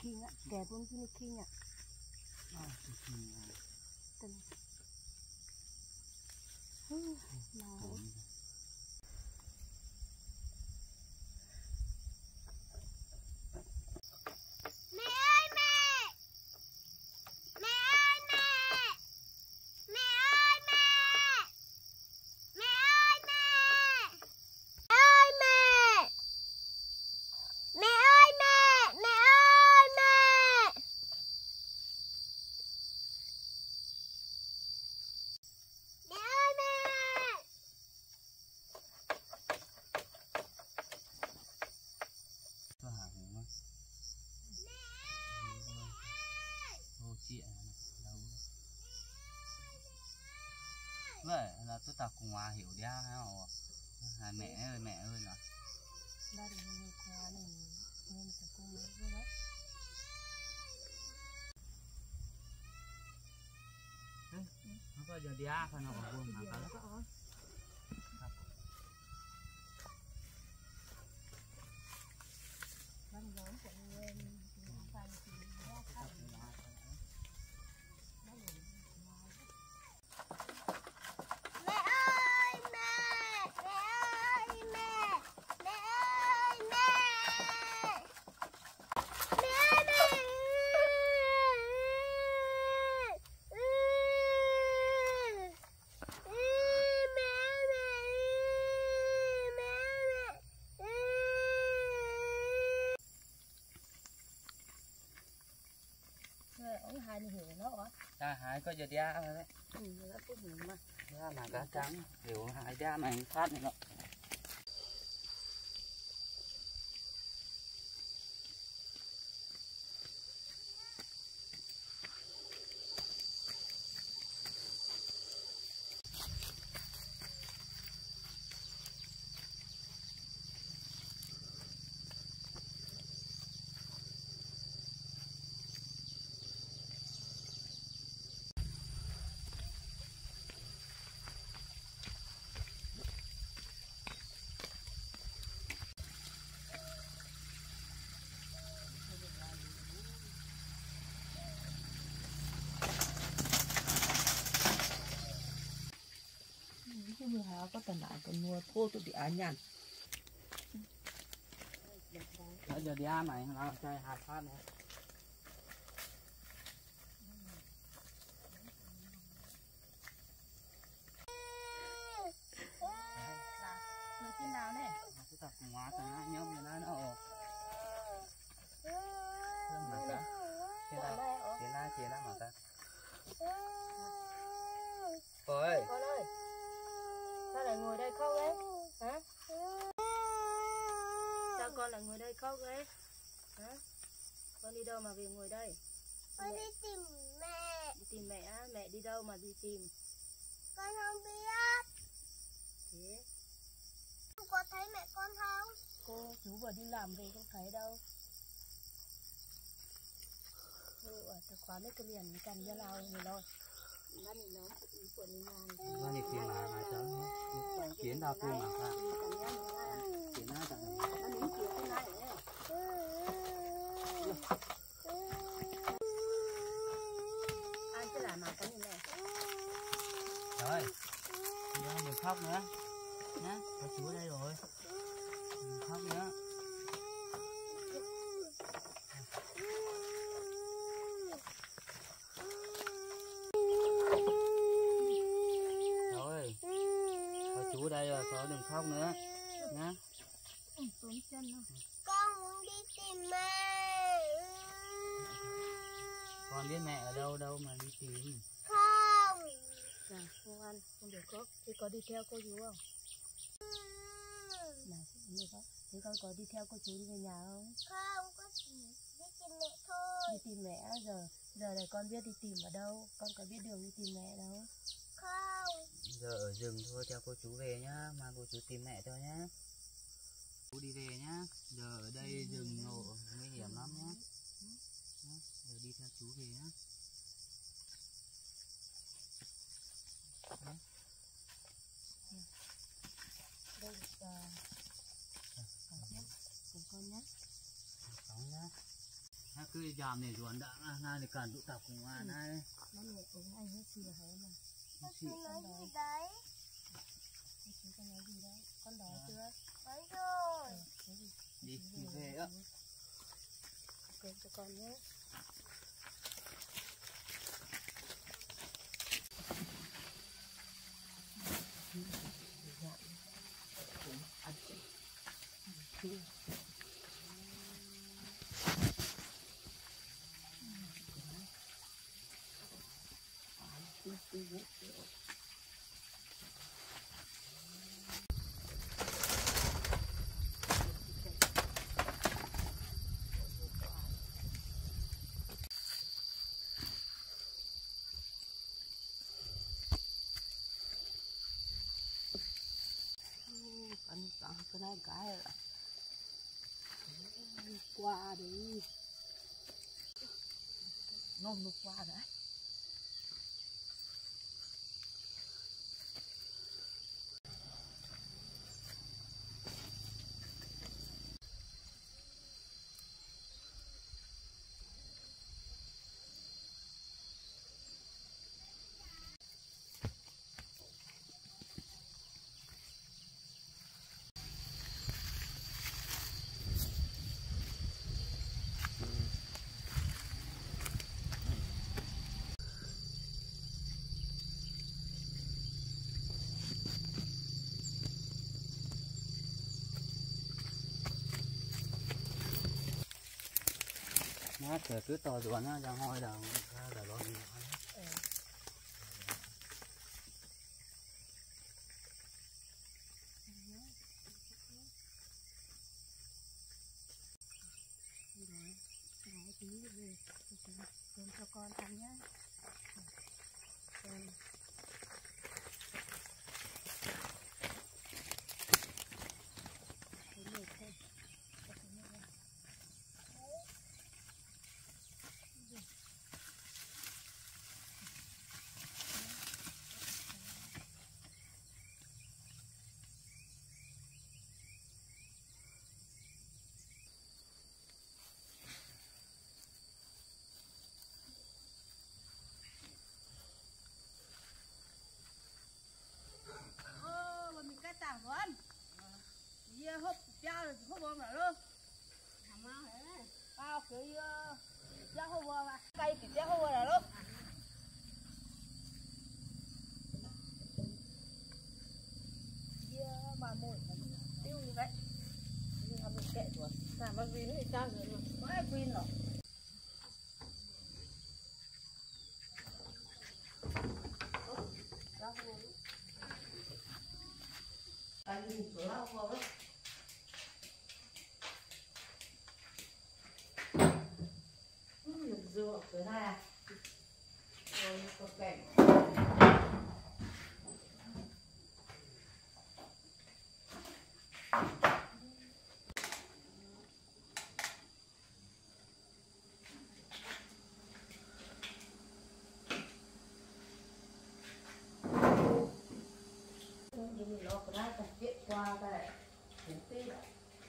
kinh ạ, kẻ cũng như kinh ạ. Từng. Nào. Vậy là tôi tập cùng hòa hiểu ra hả? Hai mẹ ơi là Ba đứa người qua này nên phải cùng với đó. Nó có giờ đi á phải nó còn buông mà cả đó. Ban giống của người phải thì ra khác. Ông hai này hiểu nó hả? Hai có giờ đi á rồi đấy. Nó cũng hiểu mà. Ra mà cá trắng hiểu hai ra mà phát này nọ. Cái vừa hả có tận đại còn mua thô tụi bị án nhằn. Giờ đi á mày nó chơi hai phát nữa. Nói tin nào này? Tôi tập cùng hòa tao nhớ mình nó nữa. Mà ta. Kia đó mà ta. Con ơi. Sao lại ngồi đây khóc ấy? Hả? Sao con lại ngồi đây khóc ấy? Hả? Con đi đâu mà về ngồi đây? Con đi tìm mẹ. Đi tìm mẹ á? Mẹ đi đâu mà đi tìm? Con không biết. Thế? Con có thấy mẹ con không? Cô chú vừa đi làm về không thấy đâu. Ở ta khóa lấy cái liền cầm ra nào người lo. Nó nhìn nó của mình làm. Nó nhìn phim mà cháu kiến đau tu mà ta. Kiến nó chẳng. Nó nhìn kia cái này đấy. Ai cứ làm mà cái này. Rồi. Giờ mình khóc nữa. Nhá, có chú ở đây rồi. Mình khóc nữa. Chú đây rồi, có đừng khóc nữa nhá. Tốn chân không? Con muốn đi tìm mẹ. Con biết mẹ ở đâu đâu mà đi tìm. Không. Dạ, không ăn, không được khóc. Thế có đi theo cô chú không? Nào, như vậy. Thế con có đi theo cô chú đi về nhà không? Không, con chỉ đi tìm mẹ thôi. Đi tìm mẹ giờ này con biết đi tìm ở đâu? Con có biết đường đi tìm mẹ đâu? Không. Giờ ở rừng thôi, theo cô chú về nhá, mà cô chú tìm mẹ cho nhá. Chú đi về nhá, giờ ở đây rừng nổ nguy hiểm lắm nhá. Giờ đi theo chú về nhá. Đây cùng con nhé. Cóng nhá. cứ giảm này ruộng đã ngay để cản tụ tập cùng này nó nhẹ cũng anh hết xì hả mà Con chú nói gì đấy? chú con nói gì đấy con đói chưa Nói rồi. đi về á kêu cho con nhé cái này cái qua đi nôm nó qua đấy nó chờ cứ to ruộng nó ra hôi là lo gì nói tí về cơm cho con ăn nhá cơm thấy mệt không hộp trao rồi hộp bom rồi luôn bao cái trao hộp bom à cây thì trao hộp bom rồi luôn mà mồi tiêu như vậy nhưng mà mình kệ rồi làm bao gì thì trao rồi mà có ai pin rồi anh nhìn cửa lao vào đấy được dừa cửa này à rồi có cảnh mình lo cái này cần kiện qua đây cũng tí đấy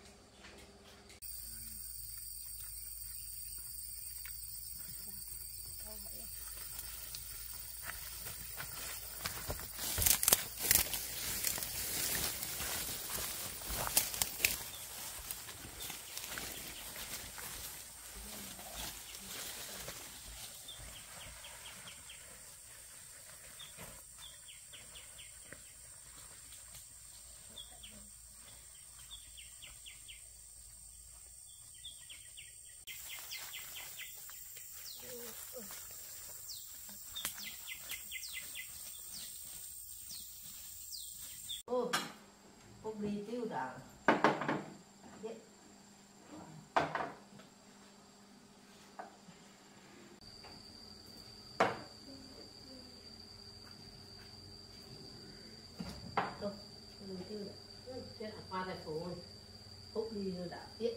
ô không đi tiêu đảo đâu đi tiêu đảo chuyện là qua thành phố không đi đảo tiết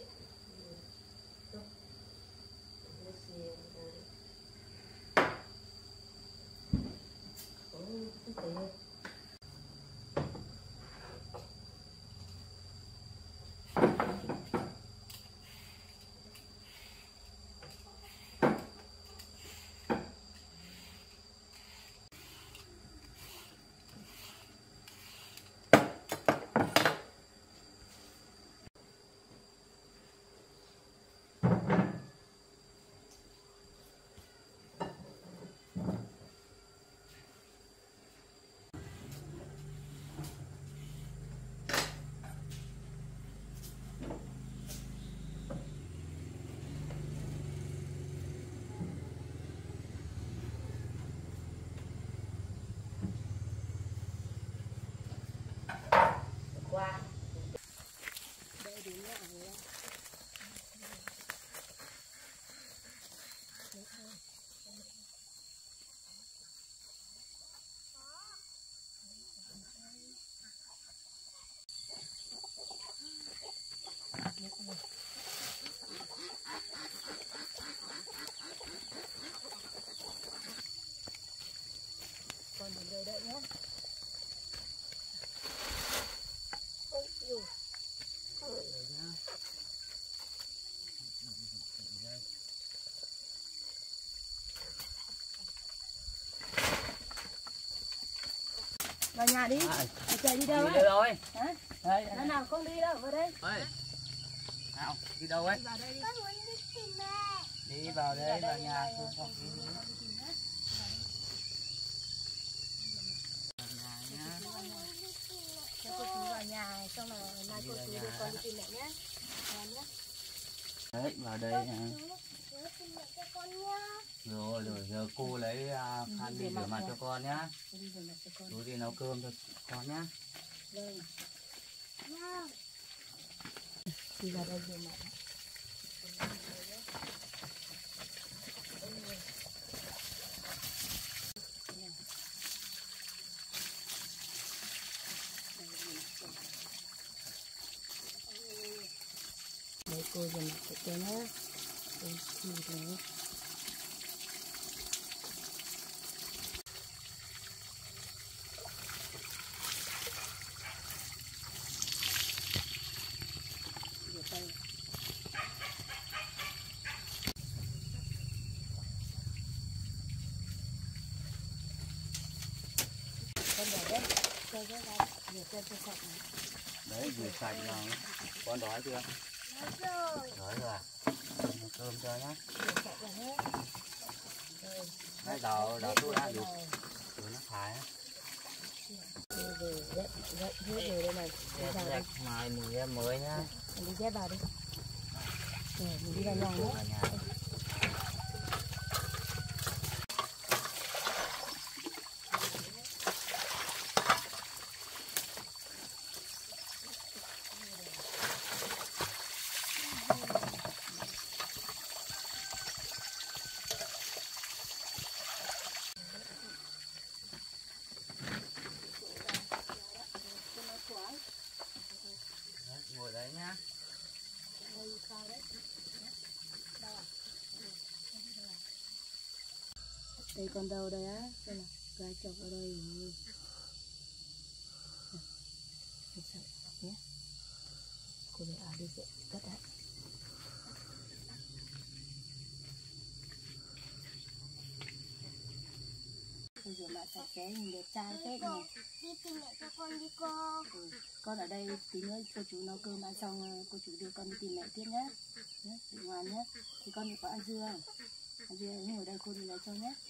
qua đây đúng là còn một người đợi nhé. Ôi dồi. Vào nhà đi. Chạy đi đâu ấy? Đi đâu rồi? Hả? Đây, Nó nào không đi đâu, vào đây. ơi. Nào, đi đâu ấy? Vào đây đi. Con muốn đi tìm mẹ. Đi vào đây, vào nhà cô Phong đi. Con muốn đi tìm mẹ. Cho cô chú vào nhà, xong là mai cô chú đưa con đi tìm mẹ nhé. Nhé. Đấy, vào đây nè. Nhớ tìm mẹ cho con nhá. Rồi, giờ cô lấy khăn đi rửa mặt cho con nhá. Đi rửa mặt cho con. Chú đi nấu cơm cho con nhá. Vâng. Nào. Đi vào đây rửa mặt. Đấy, cô rửa mặt cho cô nhé. Đây, thì đấy. Rửa tay. Con vào đây, cho cái này, rửa tay cho sạch này. Đấy, rửa sạch nào. Con đói chưa? Nói rồi. Đói rồi à? Nấu cơm cho nhá. Rửa sạch là hết. Rồi. Đấy, đào thuốc đã được. Rồi nó thái á. Rồi, dậy hết rồi đây này. Đi vào đây. Mai mình em mới nhá. Mình đi dép vào đi. Rồi, mình đi vào nhà nhé. Vào nhà. Đấy, ngồi đấy nhá. Đây con đâu đây á? Đây này, gái chọc ở đây rồi. Thật sự nhé. Cô để đi dậy cất đấy. Bây giờ mặt sạch sẽ nhìn đẹp trai tết này. Đi tìm mẹ cho con đi cô. Con ở đây tí nữa cô chú nấu cơm ăn xong cô chú đưa con đi tìm mẹ tiếp nhé. Nhé, đi ngoan nhé. Thì con có ăn dưa không? Ăn dưa ngồi đây cô đi lấy cho nhé.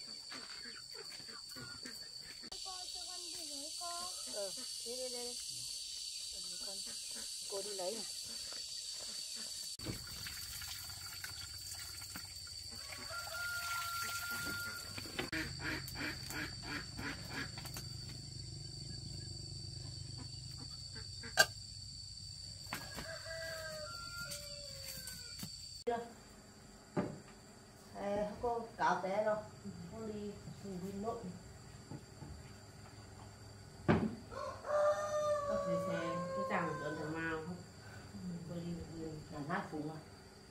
Cô cho con đi với cô. Đi đi đi. Con cô đi lấy này. Cô cạo té đâu? Con đi nội. Có thể xe cái chàng ở thằng Mao không? Tôi đi được nhiều Làm hát phùng à?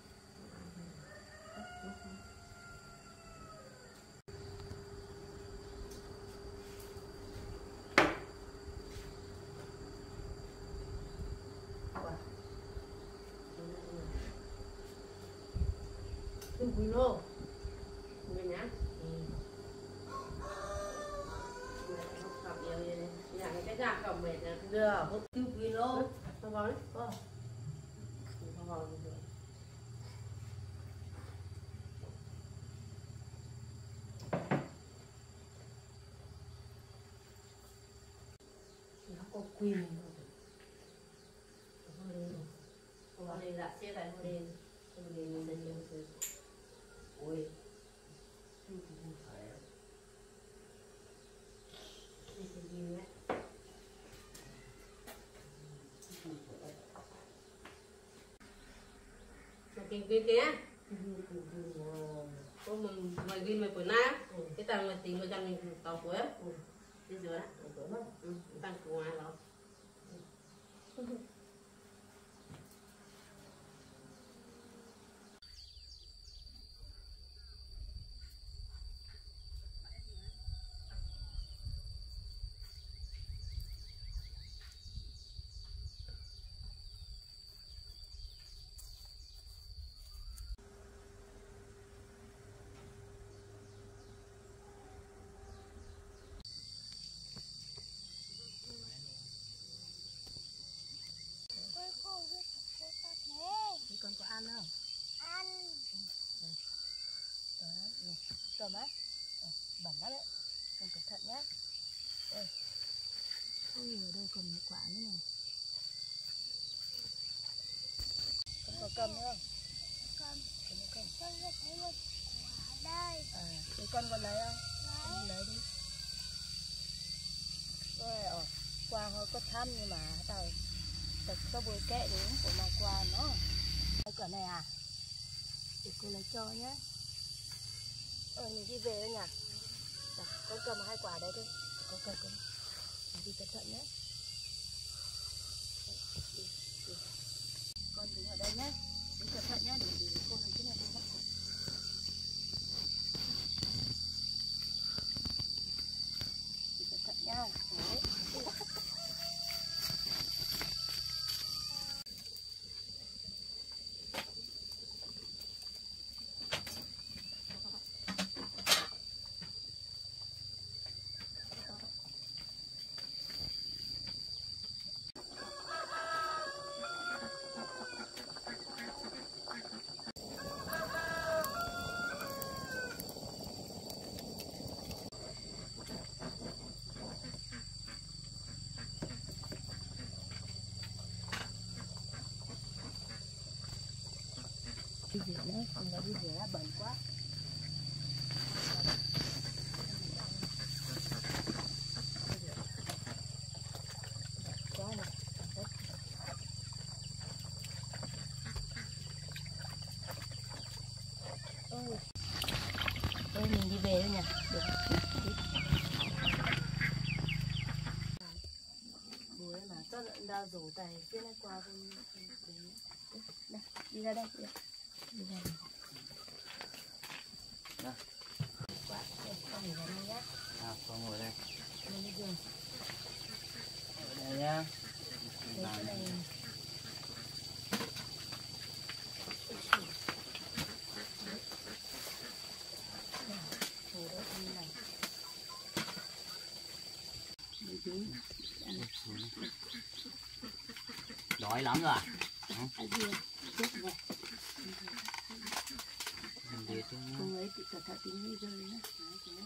Thương Quý Lô Người nhá Học nhiều vậy này nhà cái nhà cầm mệt là Đưa hút tiêu quý lô. không có đấy không có gì nữa Nó có quyền. hôm nay đã chia tay hôm nay mình sẽ chơi ôi đi xem phim đấy gin kia có mày gin mày bữa nay cái tao mày tìm mày cho mình tàu của đi rồi tăng của ai đó Thì con có ăn không? Ăn. Cầm á. Bẩn lắm đấy. Con cẩn thận nhá. Đây. Ôi ở đây còn một quả nữa này. Con có cầm nữa không? Cầm. Con có cầm. Con vừa thấy một quả đây. Thế con còn lấy không? Con Đấy. lấy đi. Rồi, qua hơi có thăm nhưng mà tao tập có bôi kẹ đến của mà qua nó. Cái quả này à? Để cô lấy cho nhé. Mình đi về thôi nhỉ? Dạ, con cầm 2 quả đấy thôi. Con cầm con. Mình đi cẩn thận nhé. Đi. Con đứng ở đây nhé. Đi cẩn thận nhé, để cô lấy cái này đi. Đi cẩn thận nhá. Đấy. Đi rửa nữa, không có đi rửa là bẩn quá. Quá này. Ôi mình đi về thôi nhỉ. Được. Bố mà cho lợn đau rổ tay phía này qua bên đây. Đi ra đây. Đi ra đây. Đó. Quá, đây, con ngồi vào đây nhá. Con ngồi đây. Mình đi giường. Ở đây nhá. Đây cái này. Ngồi đây như này. Mấy chú. Đói lắm rồi à? Ăn dưa. Chết rồi. Để cho Cô ấy tự cẩn thận tính đi rơi nhá. Đấy.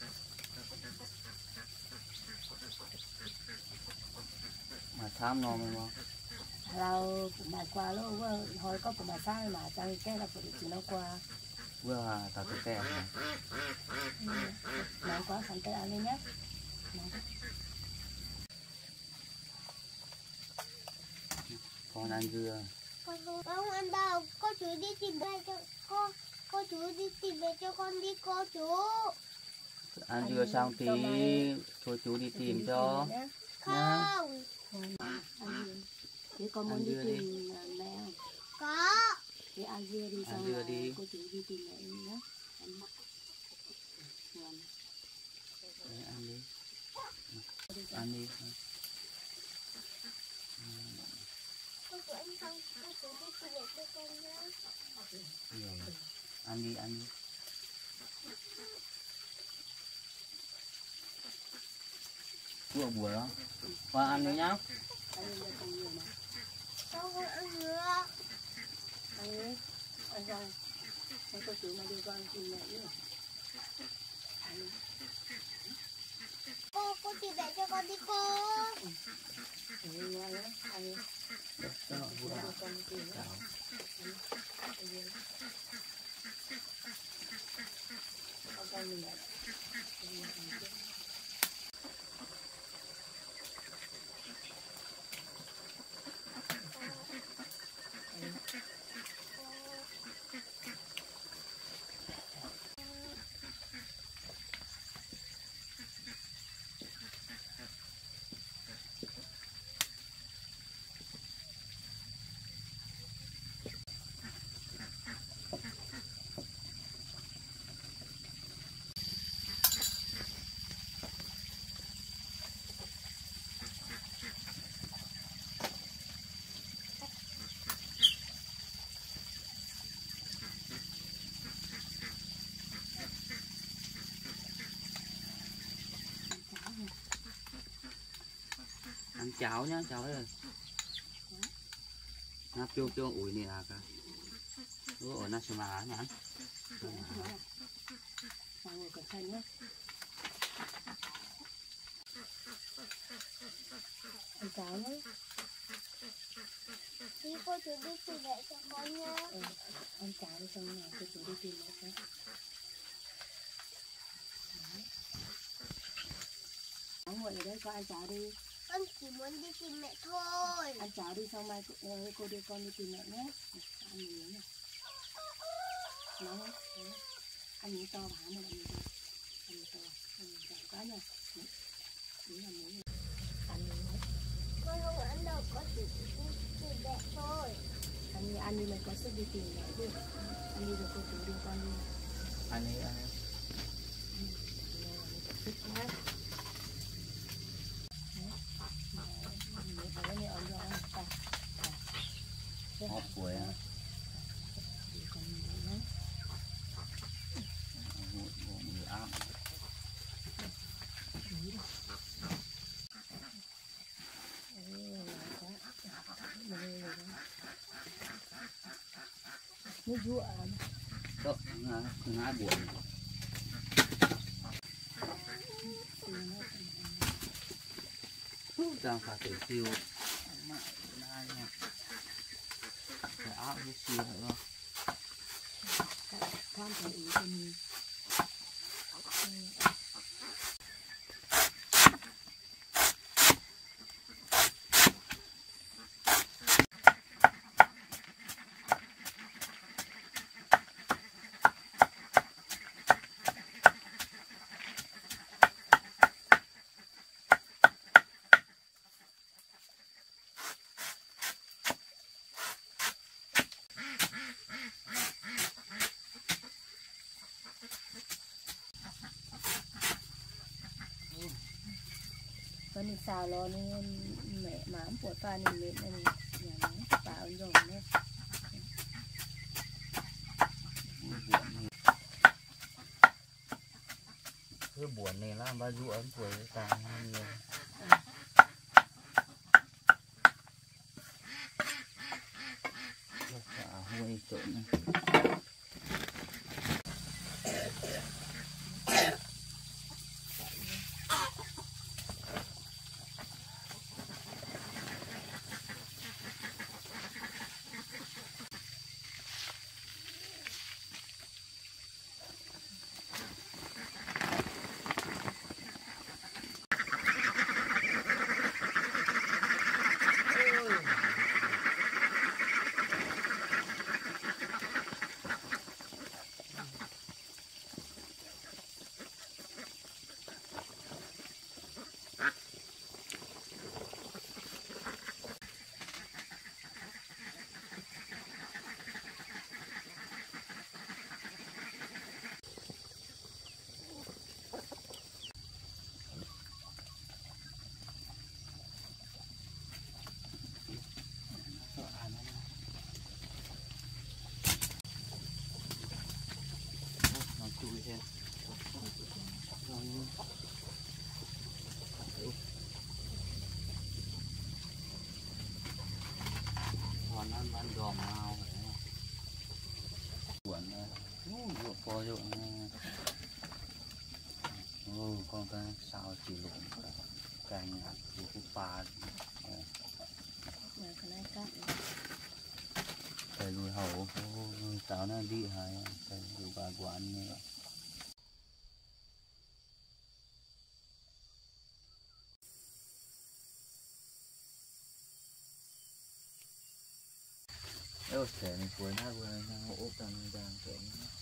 mà tham nó mà Lao cũng mà qua luôn, hồi có cũng mà sai mà chẳng cái là phải chỉ nó qua. vừa tao tự kẹo này. Nóng quá sẵn tay ăn lên nhé. Con ăn dưa. Con không ăn đâu. Cô chú đi tìm về cho cô chú đi tìm về cho con đi cô chú. Ăn dưa xong tí thôi chú đi tìm cho. Không. Ăn dưa. Thế con muốn Ăn đi dưa tìm mẹ không? Có. Thế ăn dưa đi Ăn xong dưa rồi đi. cô chú đi tìm mẹ nhé. Ăn mặc. Đấy, ăn đi. Ăn đi. Cô chú ăn xong cô chú đi tìm về cho con nhé. Rồi. Ăn đi, ăn đi. Vừa buổi đó. Qua ăn đi nhá. Ăn dưa con nhiều này. Con không ăn nữa. Ăn đi. Ăn xong. Xong cô chú mà đi con tìm mẹ nhé. Ăn đi. Cô tìm về cho con đi cô. Ăn đi nhá. Ăn đi. Cho nó vừa. Con đi tìm nhé. Ăn dưa. Con mình lại. cháo nhá, cháo đây. Nó tiêu tiêu ủi này à cả. Nó ở nasi má nhá. Xong rồi cẩn thận nhé. Ăn cháo nhé. Thì cô chú đi tìm mẹ cho con nha. Ăn cháo đi xong rồi cô chú đi tìm mẹ nhé. Nóng nguội ở đây, con ăn cháo đi. Con chỉ muốn đi tìm mẹ thôi. Ăn cháo đi xong mai cô đưa con đi tìm mẹ nhé. Ăn miếng này. Nóng không? Đấy. Ăn miếng to và há một miếng to. Ăn miếng to. Ăn miếng to quá nhỉ. Đấy là miếng này. Ăn miếng này. Con không ăn đâu, con chỉ đi tìm mẹ thôi. Ăn đi mày có sức đi tìm mẹ đi. Ăn đi rồi cô chú đưa con đi. Ăn đi, ăn đi. Thích quá. Hộp cuối á. Mùi ám. Nước dụa. Đó, ngã buồn. Đang phải tự tiêu. Mãi nay nha. Phải áo cái xì nữa. Con phải ý cho mình. Con đi xào lo nên mẹ mám của pha nên mẹ này nhà nó bảo rồi nữa. Cái buồn này làm bao nhiêu ấn tuổi càng nhiều. Cả hơi trộn. Ăn giòm nào buồn ruột co ruột con cái sao chỉ lộn cành của cái pà thầy lùi hậu cháu nó đi hay thầy lùi bà quán này. Ôi trẻ này cuối nó vừa nó ốp tầng đang trẻ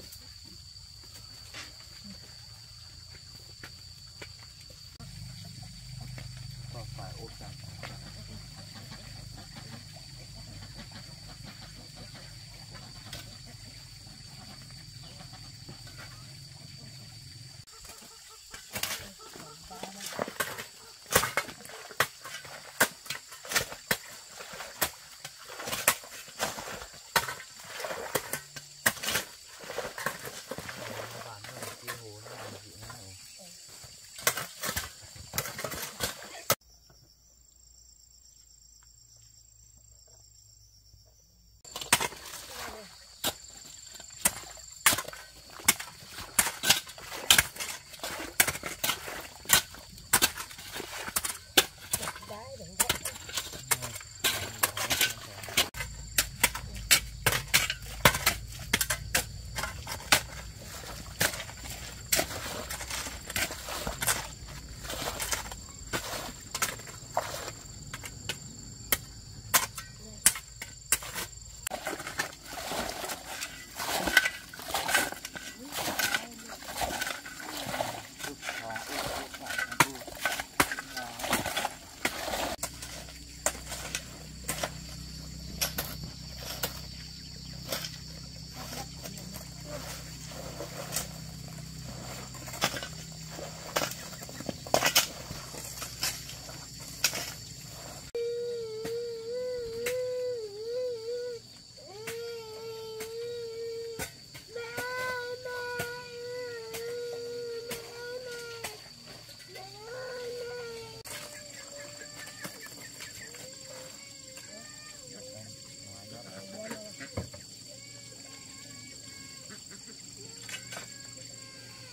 có phải ốp tầng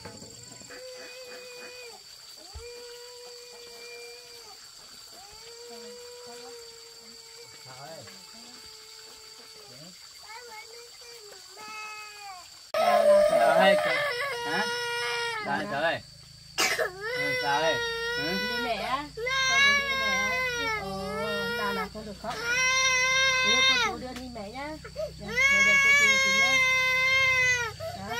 Trời ơi, hả? Sao trời ơi? Sao đây? Đi mẹ á, con muốn đi mẹ. Nào con được khóc. Đưa cô chú đưa đi mẹ nhá. Để cô chú một tí nhá. Đó.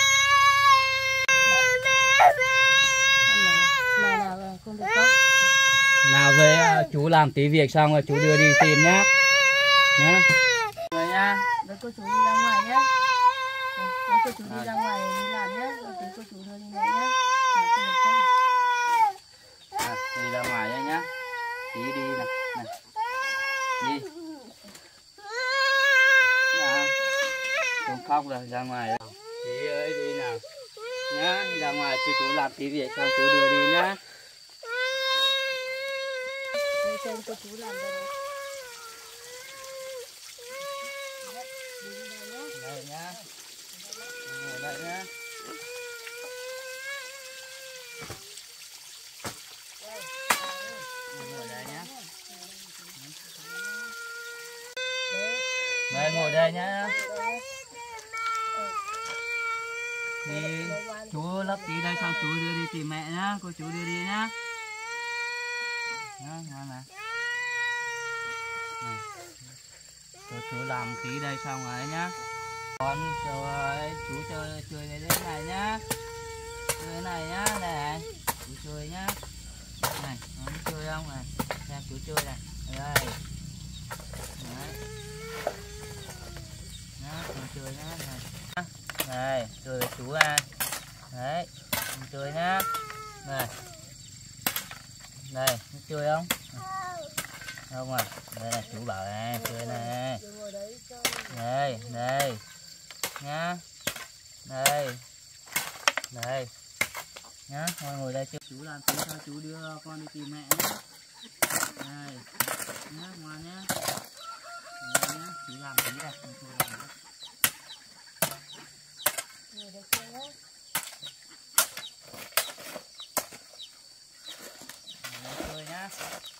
Nào con được khóc. Nào về chú làm tí việc xong rồi chú đưa đi tìm nhá. Nhá. Rồi nhá. Để cô chú đi ra ngoài nhá. Để cô chú đi ra ngoài đi làm nhá. Rồi tí cô chú đưa đi mẹ nhá. Con được khóc. Đi ra ngoài đây nhá. Tí đi này. Đi. Nào. Không khóc rồi, ra ngoài đâu. Tí ơi đi nào. Nhá, ra ngoài chú làm tí việc xong chú đưa đi nhá. Đây xem cô chú làm đây này. Đi đây nhá. Đây nhá. Ngồi đây nhá. Ngồi đây nhá. Đây ngồi đây nhá. Thì chú lấp tí đây xong chú đưa đi tìm mẹ nhá, cô chú đưa đi nhá. Nhá, ngon này. Này. Chú làm tí đây xong rồi nhá. Con rồi, chú chơi cái đấy này nhá. Chơi cái này nhá, này. Chú chơi nhá. Này, nó chơi không này? Xem chú chơi này. Đây. Đấy. Nhá, con chơi nhá này. Này, chơi với chú à. Đấy, con chơi nhá. Này. Đây, nó chơi không? Không à. Đây là chú bảo này, chơi này. Đây, đây. Nhá. Đây. Đây. Nhá, ngồi đây chơi. Chú làm tí cho chú đưa con đi tìm mẹ nhá. Đây. Nhá, ngoan nhá. Đây nhá, chú làm tí này. Ngồi đây chơi nhá. Chơi nhá.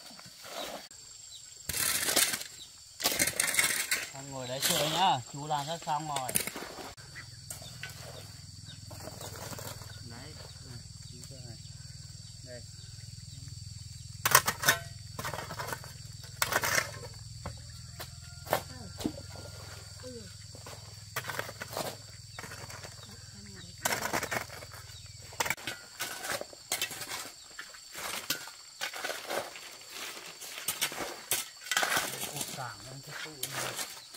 Con ngồi đấy chơi nhá, chú làm rất xong rồi. Đấy, chú chơi này. Đây. Cảm ơn cái tụ này.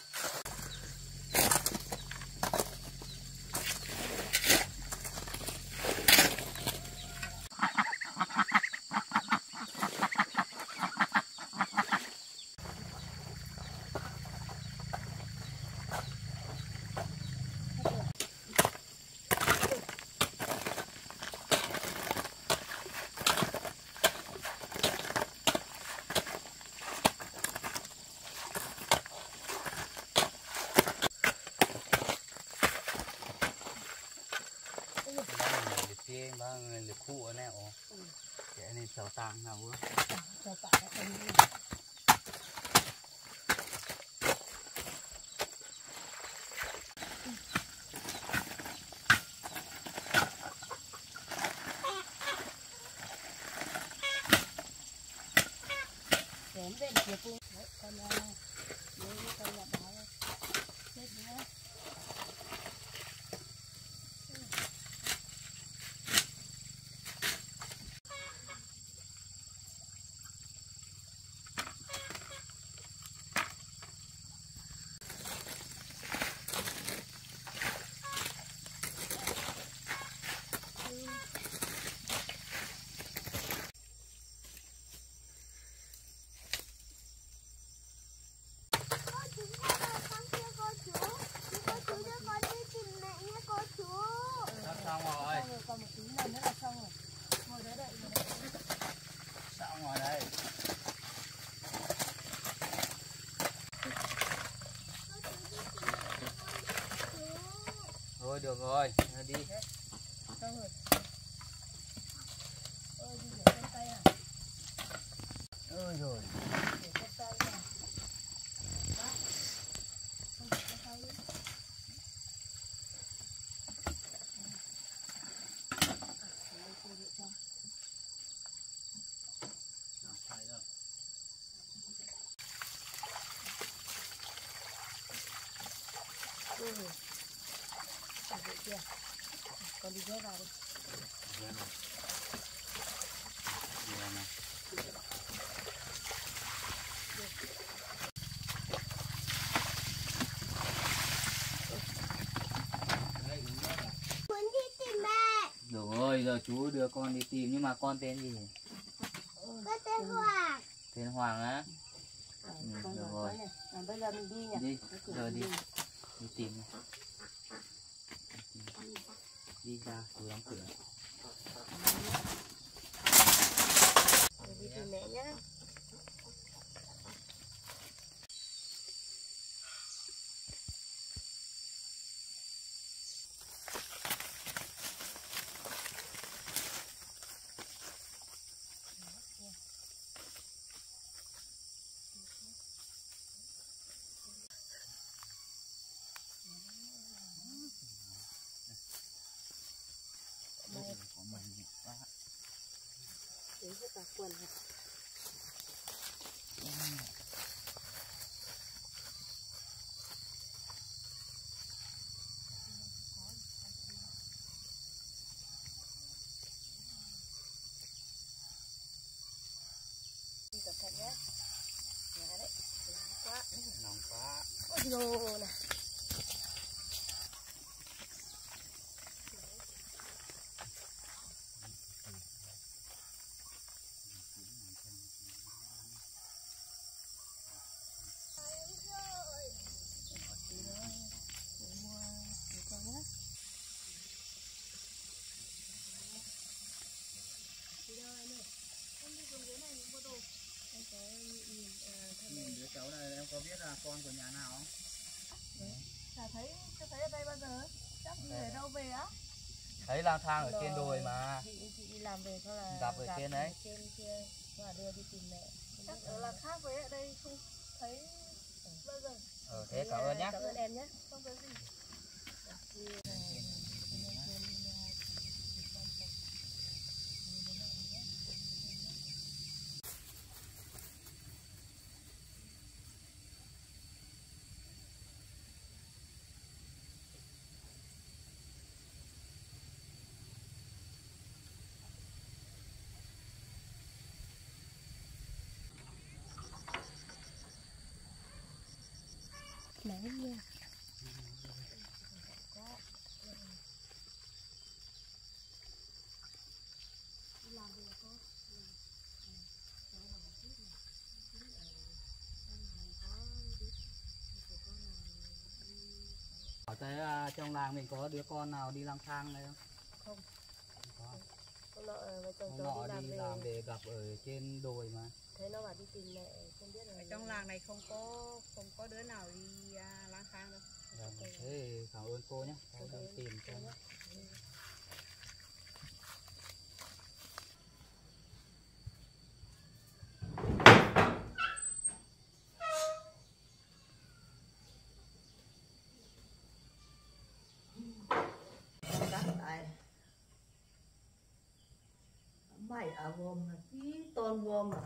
Tiên ba người lực khu ở nẻo. Cái này sầu tàng nào nữa. Cho bạn đã cầm đi. Đến bên kia cũng con nhớ con là báo chết nhá. Xong rồi. Còn một tí nữa là xong rồi. Ngồi đấy đợi rồi. Xong rồi đây. Thôi được rồi, đi. Xong rồi. Con đi ghé vào đi. Muốn đi tìm mẹ. Rồi, giờ chú đưa con đi tìm, nhưng mà con tên gì? Con tên Hoàng. Tên Hoàng á? Con được rồi. rồi. Bây giờ mình đi nhỉ? Đi, giờ đi. Đi tìm này. Đi ra, chú đóng cửa. Mình đi tìm mẹ nhá. Có mình nhiều quá. Đến hết cả quần rồi. Đi cẩn thận nhé. Nhà đấy, nóng quá. Nóng quá. Ôi dồi này. Đứa cháu này em có biết là con của nhà nào không? Chả thấy ở đây bao giờ. Chắc đi ở đâu về á? Thấy lang thang ở trên đồi mà. Chị đi làm về thôi là Gặp ở trên đấy. trên kia và đưa đi tìm mẹ. Chắc ở là khác với ở đây không thấy bao giờ. Thế cảm ơn nhá. Cảm ơn em nhé. Không có gì. Nắng nha. Ở tới trong làng mình có đứa con nào đi lang thang này không? Không. Có. Hôm nọ chồng Hôm cháu nọ đi đi làm làm về. để gặp ở trên đồi mà. Thấy nó bảo đi tìm mẹ, không biết là Ở trong làng này không có đứa nào đi lang thang đâu. Vâng, thế cảm ơn cô nhé. Cháu đi tìm cho nhé. Mày ở gồm là tí tôn gồm mà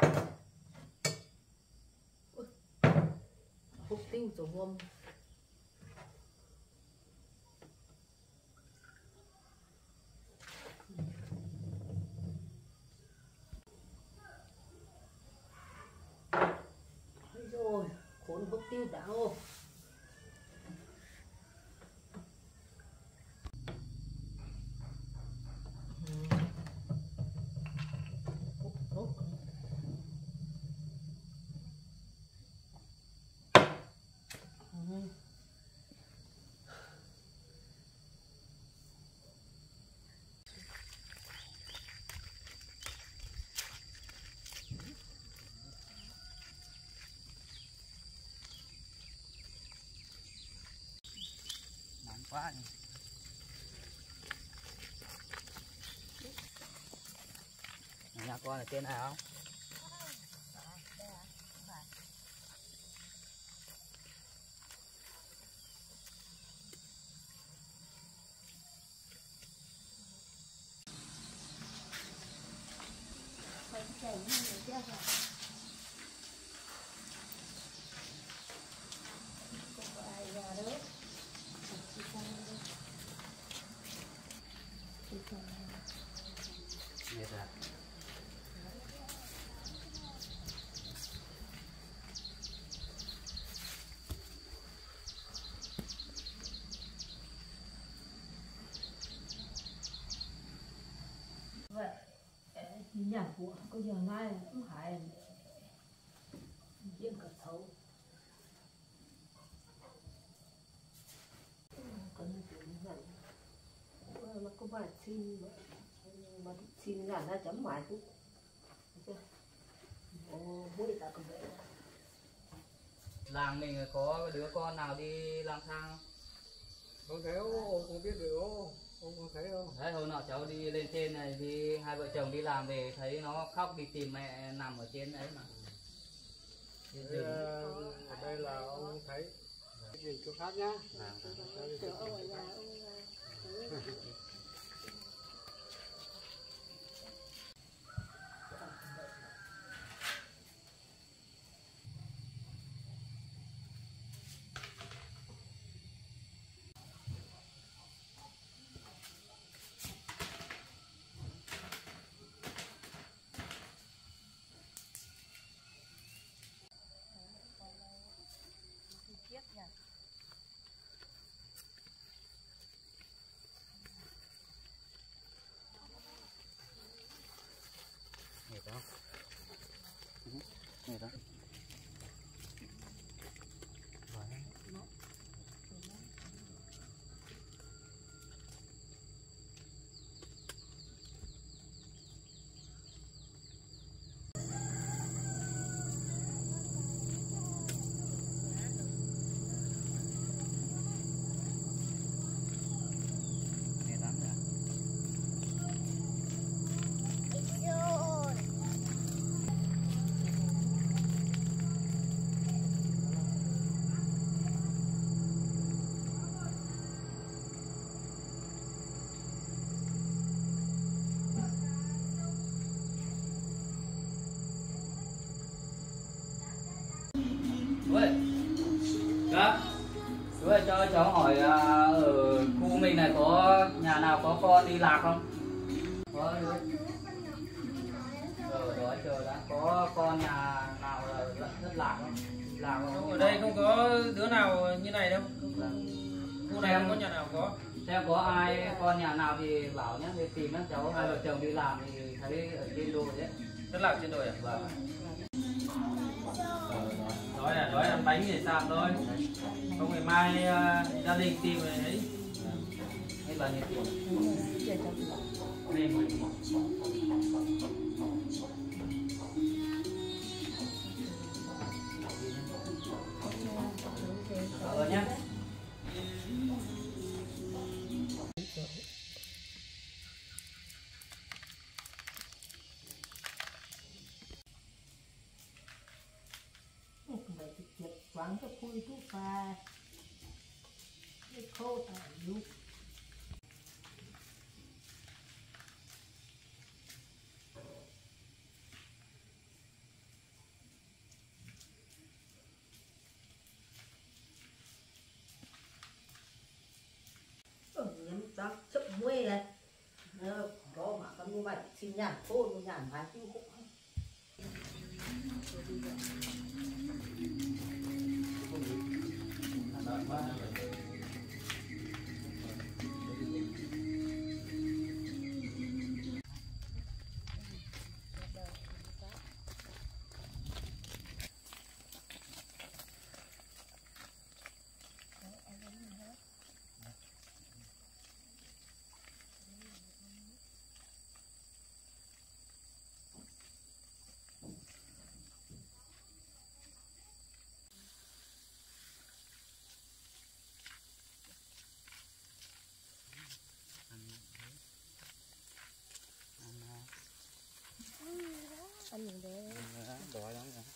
hút tiêu cho gồm rồi khốn hút tiêu đã ô Nóng quá nhỉ. Nhà con ở trên này không? Mệt à? Vậy nhà của có giờ nay cũng hại diễn cả xấu còn chuyện như vậy nó có bài xin mà xin là nó chấm mãi chút mỗi ta cũng vậy. Làng mình có đứa con nào đi lang thang không? Không thấy ông không biết được ông không thấy đâu. Đấy, hôm nọ cháu đi lên trên này thì hai vợ chồng đi làm về thấy nó khóc đi tìm mẹ nằm ở trên ấy mà. Ở đây là ông không thấy. Chuyện chỗ khác nhá. Mệt không? Mệt không? Mệt lắm rồi. Ui, dạ, chú ơi cho cháu hỏi ở khu mình này có nhà nào có con đi lạc không? Có đứa. Đó chờ đã, có con nhà nào là rất lạc không? Lạc không? Ở đây không có đứa nào như này đâu. Khu này không có nhà nào có. Xem có ai con nhà nào thì bảo nhé, để tìm các cháu hai vợ chồng đi làm thì thấy ở trên đồi đấy. Rất lạc trên đồi à? Vâng. Đói ăn bánh để sạp thôi. Không ngày mai gia đình tìm rồi ấy. Hết bao nhiêu tiền? Mình Nhé. Mày thì chật quán cái khui thuốc pha cái khô tại lúc nhắm tóc chụp muối này có mà con mua bạch xin nhàn cô mua nhàn phải chứ cũng ăn những đấy Đói lắm rồi.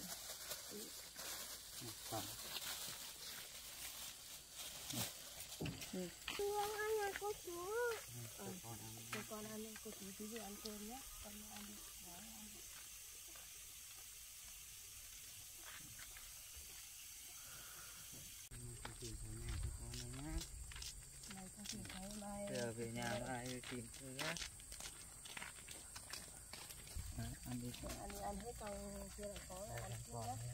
Con ăn là cô chú. con ăn cô chú tí ăn cơm nhé con ăn đi. Đó, ăn đi. Bây giờ về nhà ai tìm tôi á. Ăn đi. Ăn hết còn kia là có ăn còn nhé.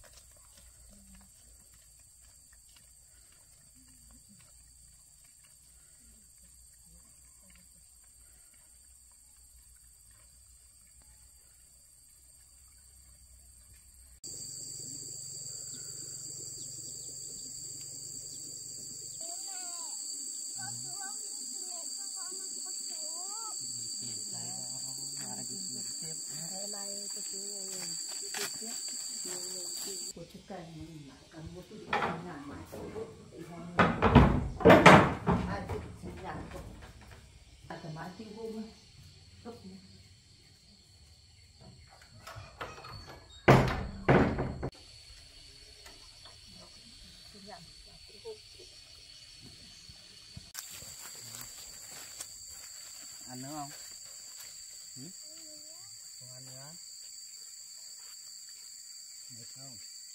Của chiếc cây mình lại cần một cái nhà mãi sâu bút để hôm ai cũng sinh nhà cũng thoải mái tiêu hôm cấp ăn nữa không? Không ăn nữa. Được không?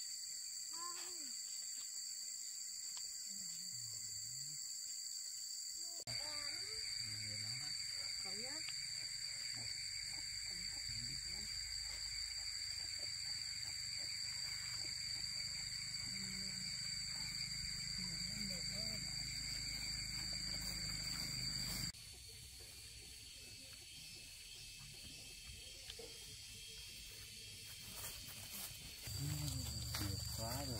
Quá rồi.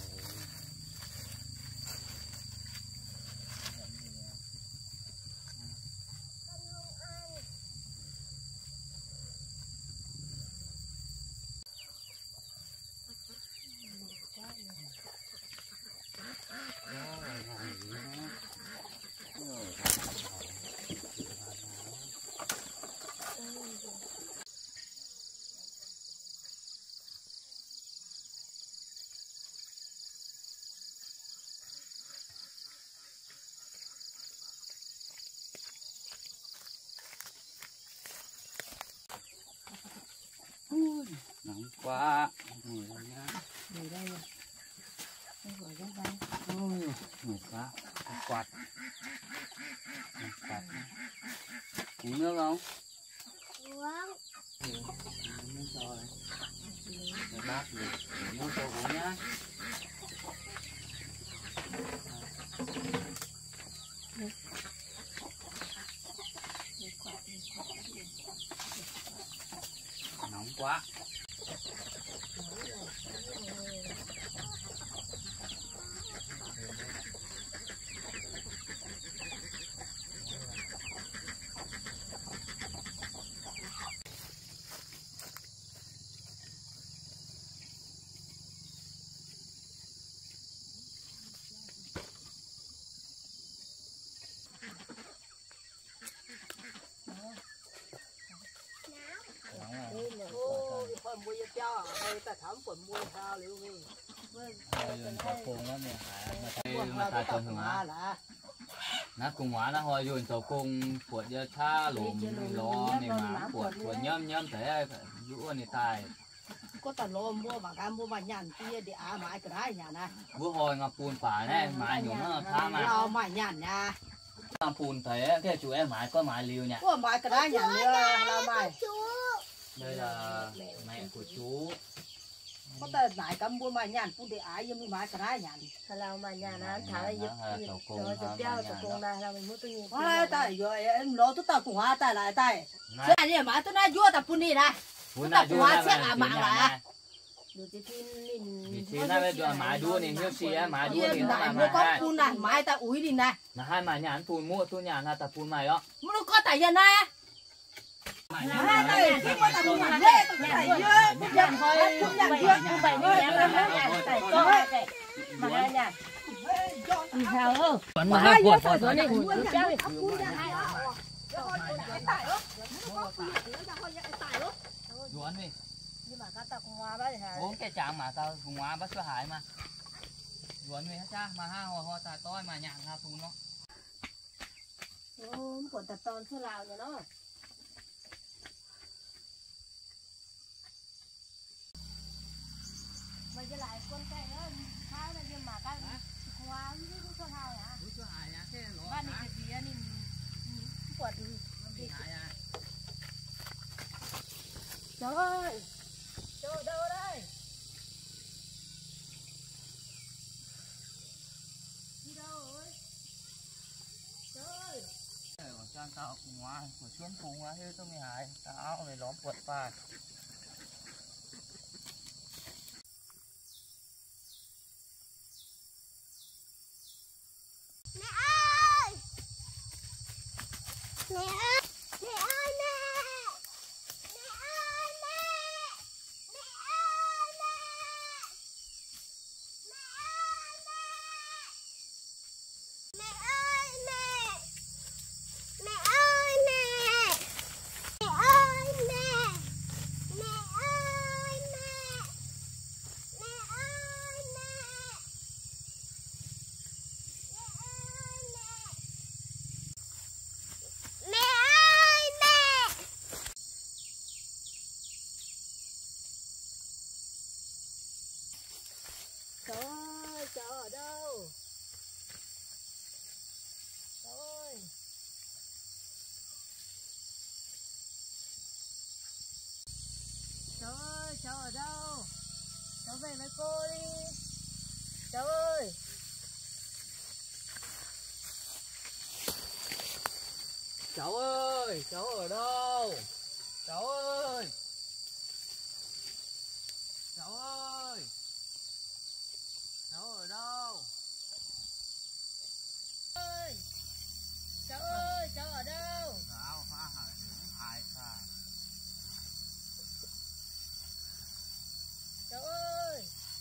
Nóng quá, ngồi đây nhá. Ngồi đây rồi. Ngồi đây đây. Ôi, ngồi quá, quạt. Quạt. Uống nước không? Uống. Nước rồi. Để bác để nước cho uống nhá. Nóng quá. Thôi mua cho đây ta thẩm quần mua sao liệu gì Rồi cho cung lắm nè, mà ta cho thằng á. Nó cùng hóa nó hồi rồi cho cung phuột cho tha lùm lo này mà phuột nhâm thế dũ này tài. có tờ lô mua bằng cái mua bằng nhàn kia để mãi cái đấy nhà này Bữa hồi ngọc phun phải này, mãi nhúng nó tha mà. lo mãi nhàn nha. Ngọc phun thế, cái chú em mãi có mãi liều nhỉ. Có mãi cái đấy nhà là mãi. Đây là mẹ của chú. Có tờ lại cái mua mãi nhàn cũng để nhưng mãi cái đấy nhàn. Là mà nhà nó thả ra giúp rồi giúp cho cùng là mình mua tôi nhìn. Tại rồi em lo tôi tao cũng hóa tại lại tại. Cái này mà tôi nói vua tập phun đi này. Tôi tập hóa xét mạng lại. Vì thế này bây giờ mãi đua này nhiêu xí á, mãi đua thì nó là mãi có phun này, mãi ta úi đi này. Mà hai mãi nhàn phun mua tôi nhà là tập phun mày đó. Nó có tại giờ này. Hai tay khi mà ta phun này, tại dưa, nhận thôi, cũng nhận dưa, cũng phải như thế là tại to cái. Mà hai nhà. Sao ơ? Mà hai quật rồi này, muốn cháu thì phun ra hai đó. Duẩn đi. Nhưng mà các tao cùng hoa bác hả? Uống cái chàng mà tao cùng hóa bắt số hải mà. Duẩn đi hết cha, mà ha ho ta toi mà nhàng ha phun nó. Của tập toàn số lào nhà nó. Mày với lại con cây đó, thao ra nhưng mà cái hoa với số hào hả? Số hải nhá, thế Ba này cái gì anh Cháu ơi, cháu ở đâu đây? Đi đâu rồi? Cháu ơi. Của cha tao cùng ngoài, của chuyên cùng ngoài hết tôi mới hại, tao này lóm quật phải. Mẹ ơi! Mẹ ơi! Mẹ ơi mẹ! Mẹ ơi mẹ! Mẹ ơi mẹ! Mẹ ơi mẹ! Mẹ ơi mẹ! Mẹ ơi mẹ! Mẹ ơi mẹ! Mẹ ơi mẹ! Mẹ ơi mẹ! Mẹ ơi mẹ! Cháu ơi, cháu ở đâu? Cháu ơi. Cháu ơi, cháu ở đâu? Cháu về với cô đi. Cháu ơi. Cháu ơi, cháu ở đâu? Cháu ơi! Cháu ơi! Cháu ở đâu? Ơi. Cháu ơi, cháu ở đâu? Cháu phá hại những hại cả. Cháu ơi.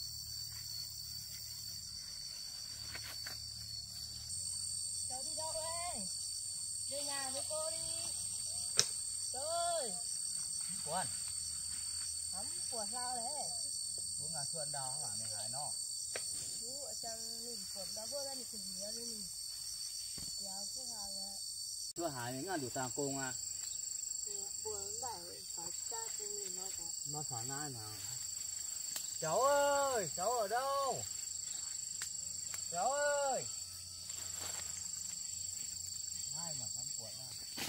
Cháu đi đâu đây? Về nhà với cô đi. Cháu ơi. Quân, Hắm của sao đấy? bố ngà xuân đâu mà mày hại nó. Chú ở trong mình của đó vô ra mình cũng gì đi mình. Kéo cái hàng Chưa hại những ngà đủ tàng cung à. buồn lại phải cha của mình nó cả. Nó phải nai nào. Cháu ơi, cháu ở đâu? Cháu ơi! Ai mà con cuộn à?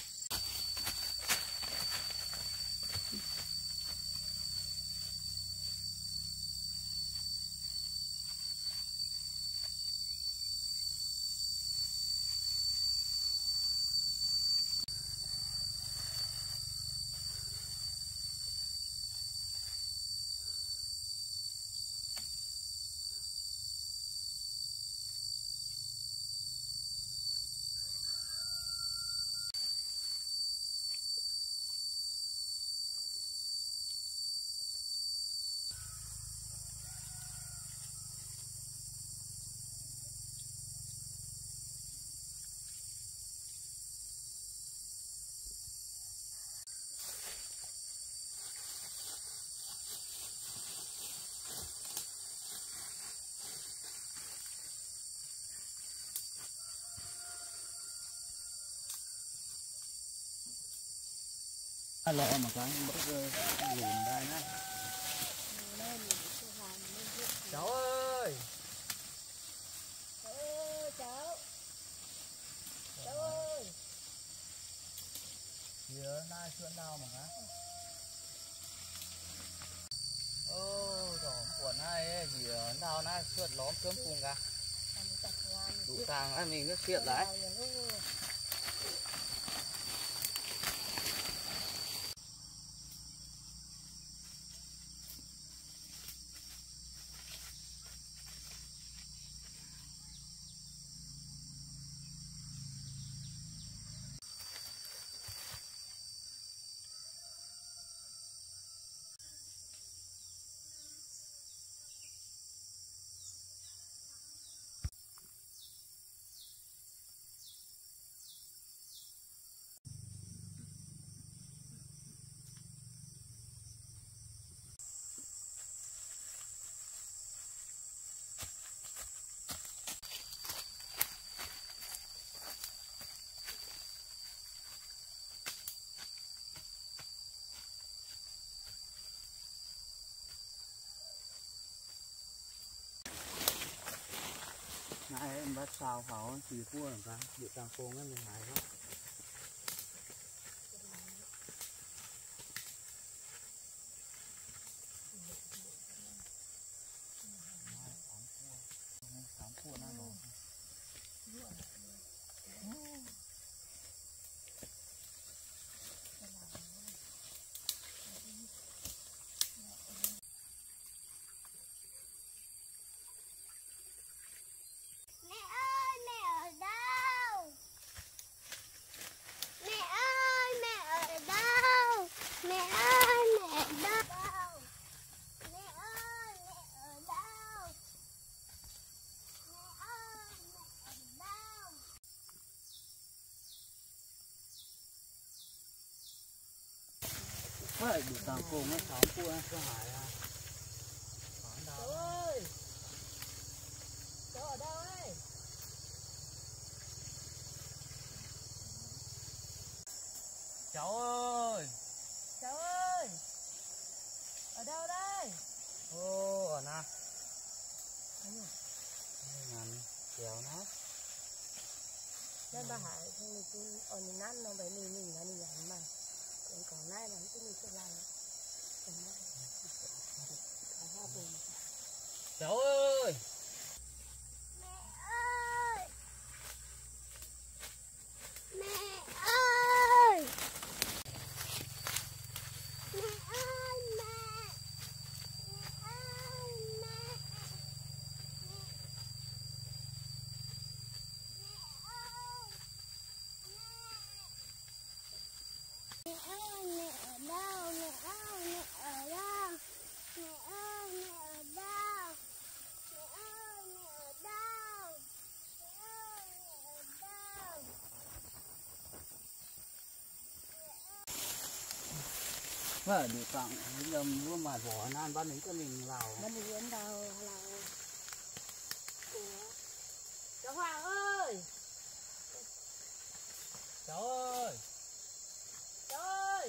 Lọ mà cái bớt lùn đây nè. Cháu ơi! Cháu ơi, cháu. Cháu ơi. Giờ nay xuân nào mà hả? Ô, rồi cuộn này gì nào nay xuân lóm sớm cùng cả. Đủ tàng ai mình cứ xiết lại. Nãy em bắt sao pháo chỉ cua làm sao, dự tàng cung ấy mình hại đó. เ vậy đủ tàu cùng nó sáu cua có hải à. Cháu ơi, cháu ở đâu ấy? Cháu ơi, Cháu ơi, ở đâu đây? ô ở nào ngàn kéo nó Nên bà Hải thì mình cứ ở mình ăn nó phải mình là mình ăn mà còn nay là cái mình sẽ làm cháu ơi. Mẹ ơi! Mẹ ơi! Mẹ ơi, mẹ! Mẹ ơi, mẹ! Mẹ ơi, mẹ ở đâu? Mẹ ơi, mẹ ở đâu? Mẹ ơi, mẹ ở đâu? Mẹ ơi, mẹ ở đâu? Mẹ ơi, mẹ ở đâu? Vậy đủ tặng giờ mua mà vỏ nan ban đến cho mình vào Bên đi đến đâu là cháu Hoàng ơi, cháu ơi. cháu ơi,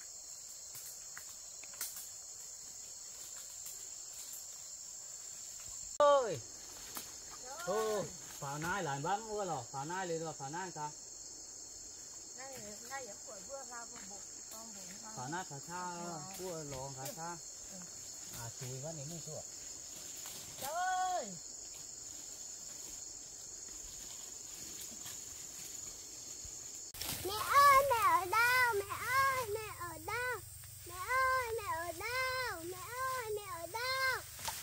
Ơi cháu ô ơi. pháo nai lại bắn mua lò pháo nai lên rồi pháo nai sao Nay ở quầy vừa ra vừa bộ con bộ pháo nai pháo xa cua lò pháo xa à chui vẫn đến mua cháu ơi. Mẹ ơi, mẹ ở đâu? Mẹ ơi, mẹ ở đâu? Mẹ ơi, mẹ ở đâu? Mẹ ơi, mẹ ở đâu?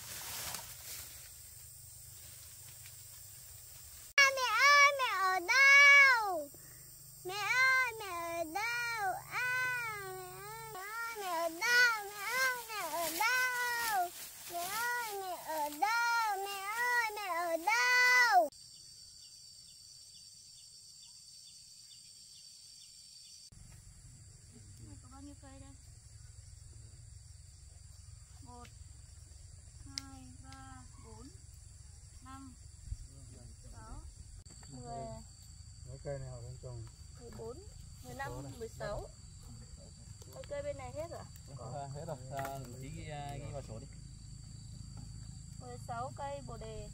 Mẹ ơi, mẹ ở đâu? Mẹ ơi, mẹ ở đâu? Mẹ ơi, mẹ ở đâu? Mẹ ơi, mẹ ở đâu? Mẹ ơi, mẹ ở đâu? Mẹ ơi, mẹ ở đâu? Có bao nhiêu cây đây? 1, 2, 3, 4, 5, 6, 10, Mấy cây này họ đang trồng 14, 15, 16. Mấy cây bên này hết rồi. Hết rồi, tí ghi vào sổ đi. 16 cây bồ đề.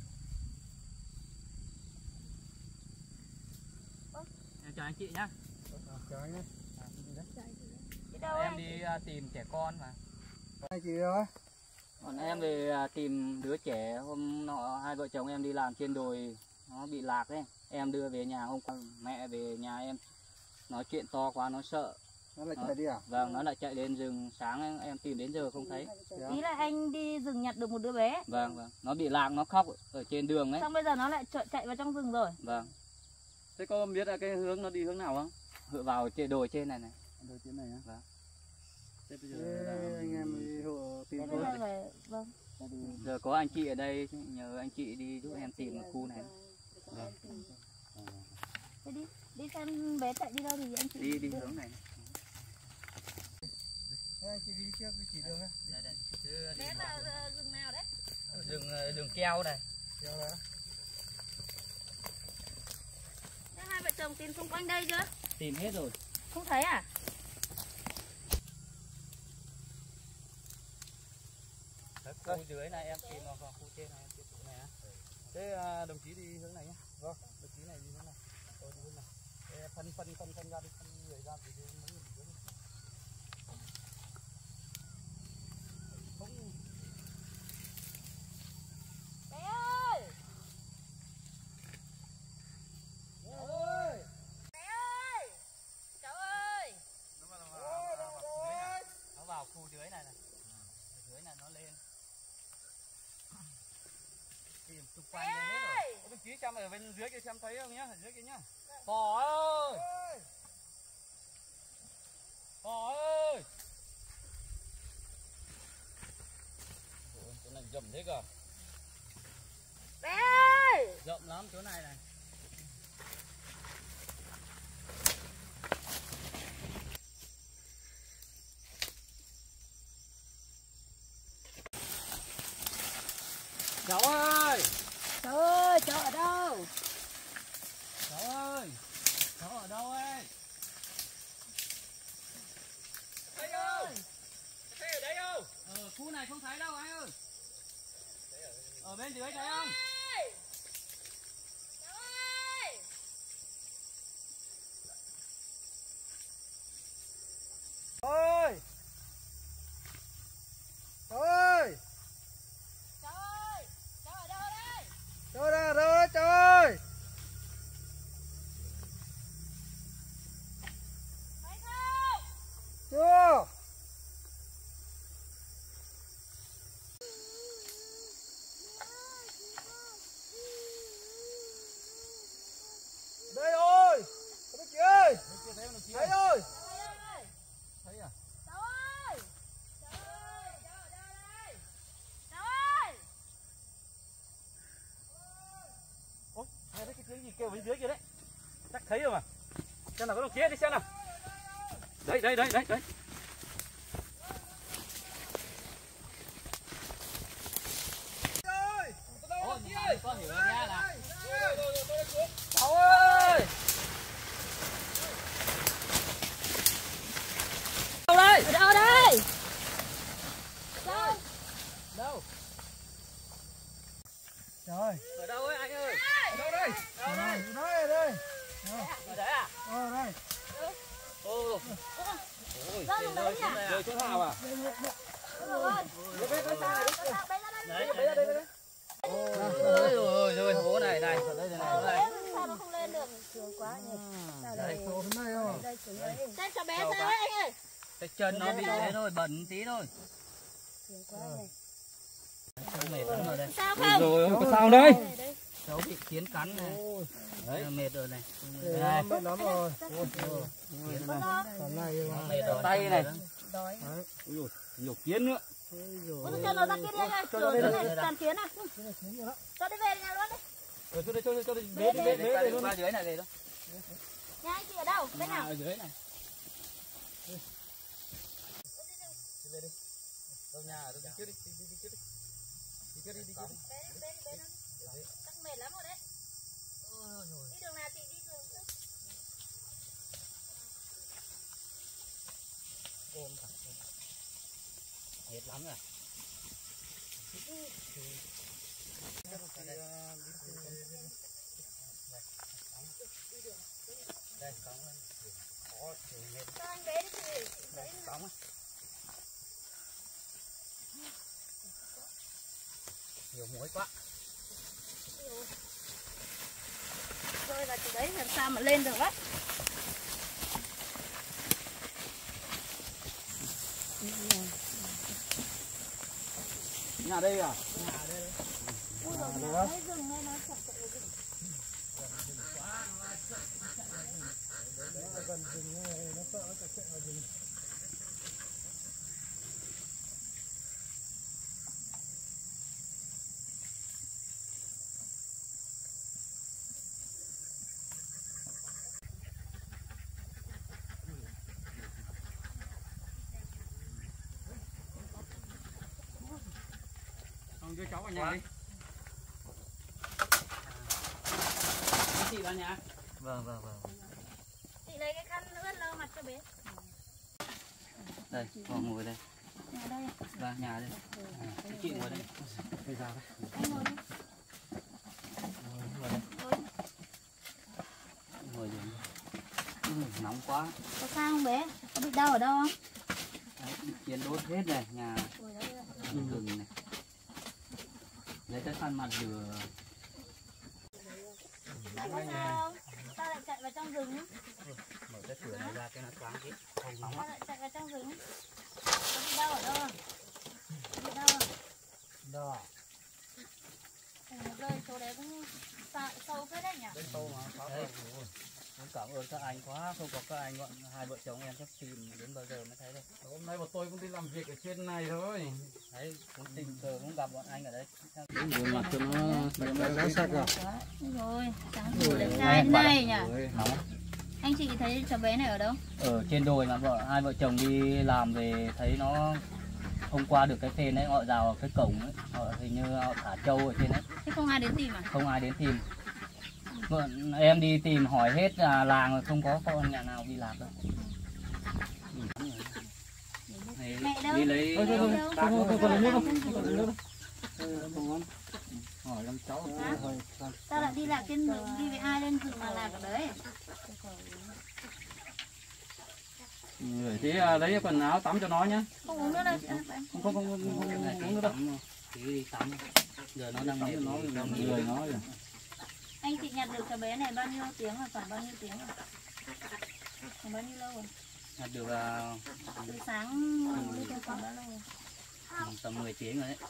em chào anh chị nhá. trái nhé. Đi đâu Em anh? đi tìm trẻ con mà Hai chị đâu ấy? còn em về tìm đứa trẻ hôm nọ hai vợ chồng em đi làm trên đồi nó bị lạc đấy em đưa về nhà hôm qua mẹ về nhà em nói chuyện to quá nó sợ Nó lại chạy đi à? vâng nó lại chạy lên rừng sáng em tìm đến giờ không thấy Ý là anh đi rừng nhặt được một đứa bé. vâng vâng nó bị lạc nó khóc ở trên đường đấy Xong bây giờ nó lại chạy vào trong rừng rồi. vâng thế có biết là cái hướng nó đi hướng nào không dựa vào trên đồi trên này này Đôi tiếng này á? vâng thế bây Thế giờ anh em đi hộ tìm Thế thôi. bây giờ phải vâng. giờ có anh chị ở đây nhờ anh chị đi giúp em tìm khu này vâng. Thế đi xem bé chạy đi đâu thì anh chị đi hướng này Thế anh chị đi trước cái chỉ đường ấy. đây đây bé là rừng nào đấy? đường keo này Kéo ra. Thế hai vợ chồng tìm xung quanh đây chưa? tìm hết rồi Không thấy à? khu dưới này em tìm vào khu trên này em tìm chỗ này á Thế đồng chí đi hướng này nhé. Vâng, đồng chí này đi hướng này. Tôi đi hướng này. Thế phân ra đi, phân người ra thì mấy người đi hướng này. Không. Bé ơi, Bé ơi! bé ơi, cháu ơi. nó vào khu dưới này này ở dưới này nó lên tìm xung quanh đây hết rồi Đồng chí xem ở bên dưới kia xem thấy không nhá, ở dưới kia nhá. bò ơi Bò ơi! Ôi, chỗ này rộng thế cơ. Bé ơi, rộng lắm chỗ này này khu này không thấy đâu anh ơi. Ở bên dưới thấy không? Ôi! Ôi! Cháu ơi, cháu ở đâu đây? Trời ơi, rồi trời! Thấy không? Chưa! Đây rồi! Các bác ơi! Thấy rồi! Thấy à? Cháu ơi! Cháu ơi, cháu ở đâu đây? Cháu ơi! Ôi, nghe thấy cái tiếng gì kêu bên dưới kia đấy. Chắc thấy rồi mà. Xem nào có đồng chí đi xem nào. Đấy. Ôi, mày có hiểu nha là. Cháu ơi! Ở đâu đây? Cháu. Đâu? Trời! Ở đâu ấy anh ơi? Ở đâu đây? Ở đây. Ở đấy à? Đây. Ôi. Ôi, Rơi xuống đấy nhỉ? rơi chỗ nào à? Rồi. Đây. Ôi rồi hố này này. Sao nó không lên được? Sướng quá nhỉ. Sao Đây. đây? Chỗ này không? Đây xuống đây. Xem cháu bé sao ấy anh ơi? Cái chân nó bị thế thôi, bẩn tí thôi. Sướng quá nhỉ. Cháu mệt lắm rồi đây. Sao không? Rồi, có sao đây? Cháu bị kiến cắn này. Đấy, mệt rồi này. Đây, mệt lắm rồi. Kiến này. Cái này Mệt rồi, tay này. Đói. Ôi, nhiều kiến nữa. Ôi, cho nó ra kia đi anh ơi. Cho nó đây, Rồi, tàn kiến à? Cho đi về nhà luôn đi. Cho đi, bế luôn. Qua dưới này về đó. Nhà anh chị ở đâu? Bên nào? Ở dưới này. Đâu nhà, đi trước đi. Đi trước đi. Chắc mệt lắm rồi đấy. Đi đường nào chị đi đường trước. Ôm cả. Mệt lắm rồi. Đây, cống lên. Cho anh bé đi chị. Cống á. Nhiều muối quá. Rơi vào chỗ đấy làm sao mà lên được á. Nhà đây à? Ui rồi, nhà thấy rừng đây nó chặt chặt rừng. Gần rừng này, nó sợ nó chạy vào rừng. Không đưa cháu vào nhà đi. Chị vào nhà. Vâng. Chị lấy cái khăn ướt lau mặt cho bé. Đây, con ngồi đây. Nhà đây. Vào nhà đây. Chị ngồi đây. Bây giờ đây. Anh ngồi đi. Ngồi đây. Ngồi đi. Nóng quá. Có sao không bé? Có bị đau ở đâu không? Đấy, kiến đốt hết này, nhà rừng này. Lấy cái khăn mặt rửa. Tại có sao không? Sao lại chạy vào trong rừng á? Mở cái cửa này ra cái nó thoáng chứ. Không nóng Sao lắm. lại chạy vào trong rừng á? Có bị đau ở đâu không? Có bị đau không? Đó. Rơi chỗ đấy cũng sâu phết đấy nhỉ? Đấy, muốn cảm ơn các anh quá, không có các anh bọn hai vợ chồng em chắc tìm đến bao giờ mới thấy đây. Hôm nay bọn tôi cũng đi làm việc ở trên này thôi. Đấy, cũng tình cờ cũng gặp bọn anh ở đấy. Rửa mặt cho nó sạch à? Rồi, sáng sủa đẹp trai thế này nhỉ? Nóng. Anh chị thấy cháu bé này ở đâu? Ở trên đồi mà hai vợ chồng đi làm về thấy nó hôm qua được cái phên ấy, họ rào cái cổng ấy, họ hình như họ thả trâu ở trên đấy. Thế không ai đến tìm à? Không ai đến tìm. Vợ em đi tìm hỏi hết làng rồi không có con nhà nào bị lạc đâu. Mẹ đâu? Đi lấy thôi lấy nước không, còn lấy nước không? Hỏi em cháu thôi. Tao lại đi lạc trên đường, đi với ai lên rừng mà lạc ở đấy. Thế lấy quần áo tắm cho nó nhá. Không uống nữa đâu. Không uống nữa đâu. Tí đi tắm. Giờ nó đang mệt Nó người nó rồi. Anh chị nhặt được cái bé này bao nhiêu tiếng rồi, khoảng bao nhiêu tiếng rồi? Khoảng bao nhiêu lâu rồi? nhặt được Từ sáng đến khoảng bao lâu rồi? tầm 10 tiếng rồi đấy.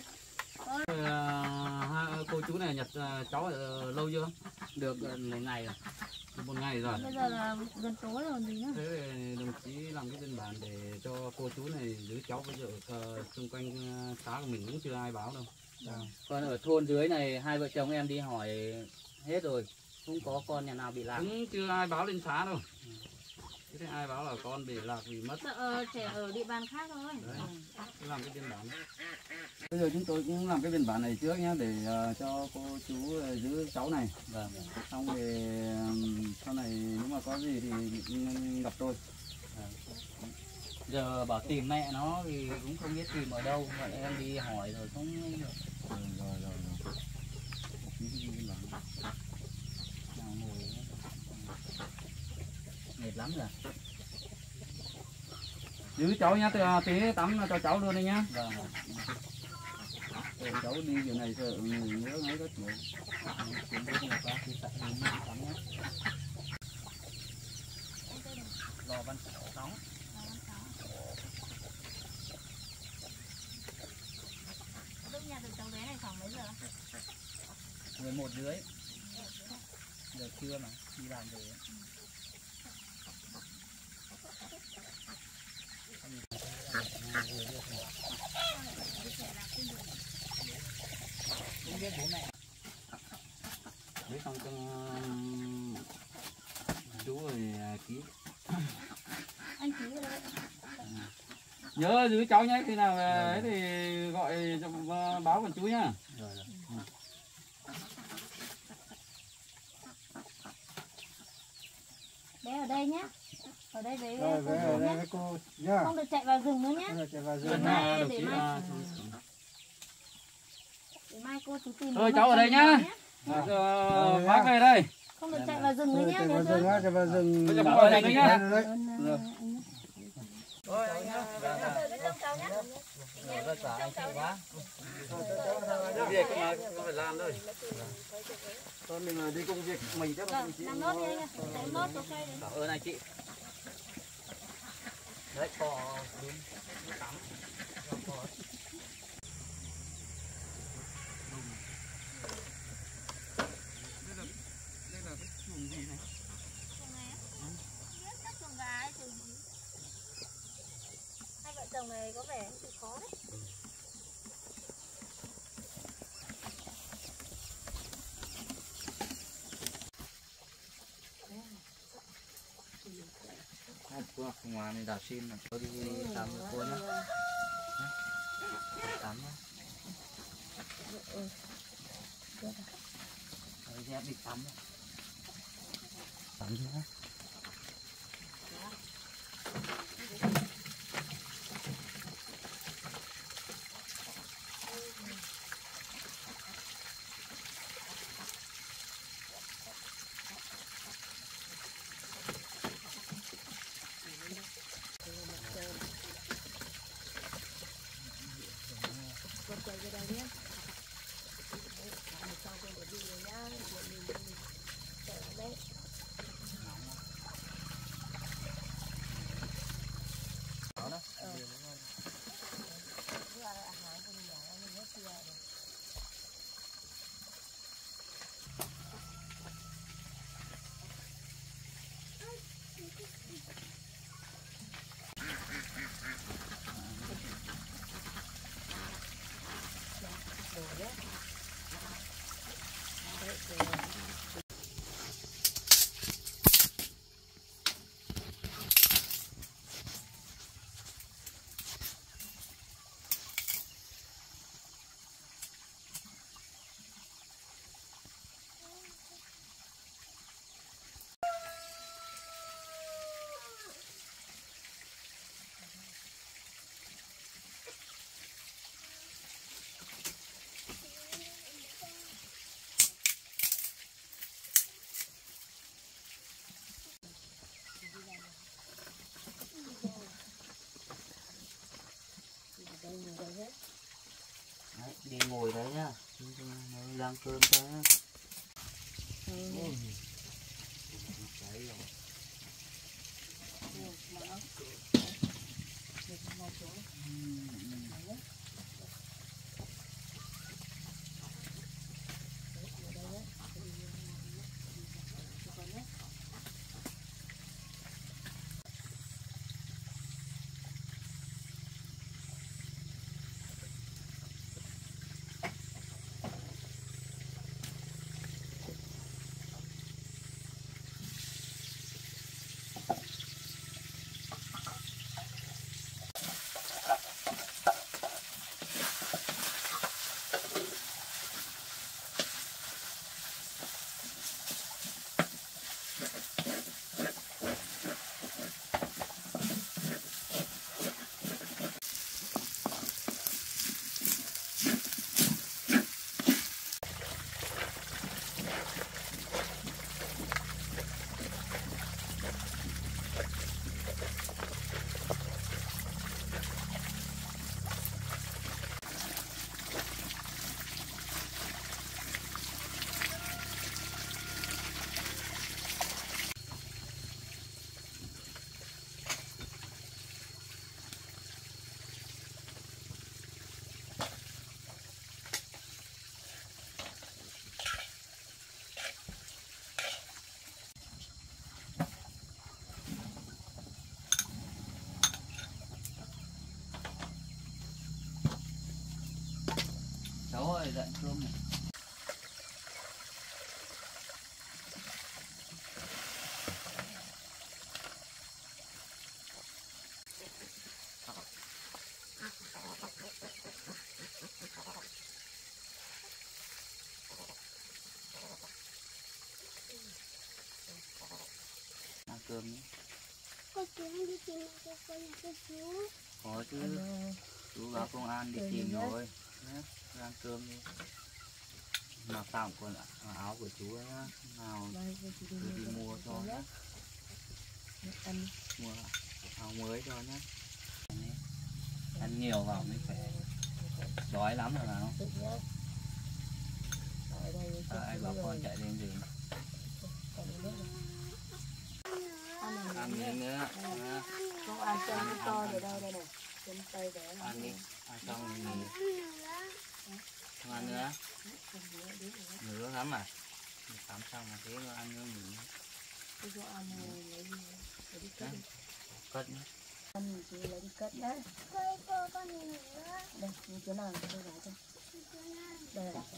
Cô chú này nhặt cháu lâu chưa? Được mấy ngày rồi. Một ngày rồi. Bây giờ là gần tối rồi gì nữa? Thế đồng chí làm cái biên bản để cho cô chú này giữ cháu bây giờ xung quanh xã của mình cũng chưa ai báo đâu. Còn ở thôn dưới này hai vợ chồng em đi hỏi hết rồi, không có con nhà nào bị lạc. Cũng chưa ai báo lên xã đâu. Thế ai báo là con bị lạc bị mất. Trẻ ở địa bàn khác thôi. Đấy, làm cái biên bản. Bây giờ chúng tôi cũng làm cái biên bản này trước nhé để cho cô chú giữ cháu này. Vâng. Xong rồi sau này nếu mà có gì thì gặp tôi. Giờ bảo tìm mẹ nó thì cũng không biết tìm ở đâu, bọn em đi hỏi rồi không được. Rồi. Nào ngồi mệt lắm rồi. Giữ cháu nhá, tí tắm cho cháu luôn đi nhá. Vâng. Cháu đi kiểu này sợ người nhớ ngay rất nhiều. Cũng biết là quá thì tặng mình đi tắm nhé. Lò văn sóng. Lúc nhà được cháu bé này khoảng mấy giờ? 11 rưỡi. Giờ trưa mà đi làm về. Không biết bố mẹ. Đấy xong cho chú rồi ký. Anh ký ở đây. Nhớ giữ cháu nhé, khi nào ấy thì gọi báo với chú nhá. Rồi. Bé ở đây nhá. Ở đây với Rồi, cô về chú ở đây nhé. với cô nhá. Không được chạy vào rừng nữa nhé. Không được chạy vào rừng. Để mai cô chú tìm. Thôi cháu ở đây nhá. Bác về đây. Không được chạy vào rừng nữa nhé. Chạy vào Nhớ rừng chưa? á, chạy vào rừng. Bây giờ cháu ở đây nhá. Đấy. Rồi anh nhá. Vất vả anh chị quá. Việc mà không phải làm thôi. Con mình đi công việc mình chắc là Làm nốt đi anh ạ. Để nốt cho cây đấy. Cảm ơn anh chị. Đấy cỏ đúng tắm. Đây là cái chuồng gì này? Chuồng này á? Biết các chuồng gà hay chuồng gì? Hai vợ chồng này có vẻ chịu khó đấy. Qua ngoài này đạp xin là tôi đi tắm với cô nhé. Tắm nhé. Đấy, dép đi tắm nhé. Tắm nhé. đi ngồi đấy nhá, nó đang cơm cho nhá. Cháu ơi, dậy cơm này. Ăn cơm nhé. Cô chú đi tìm cô chú. Có chứ, chú báo công an đi tìm rồi nhé. Ăn cơm đi. Nào tặng con áo của chú ấy nhá. Nào chú đi mua cho nhé. Mua áo mới cho nhé. Ăn nhiều vào mới khỏe. Đói lắm rồi nào. Ai bảo con chạy lên gì. Ăn miếng nữa. Không ăn chân to để đâu đây này. Chân tay để Ăn đi. Ăn xong thì nghỉ. Không ăn nữa. Nữa lắm à. Tắm xong mà thế mà ăn nữa nghỉ. Tôi cho ăn này lấy đi cất đi. Cất nhé. Ăn chị lấy đi cất nhá. Cô con nữa. Đây, như thế nào tôi gái cho. Đây là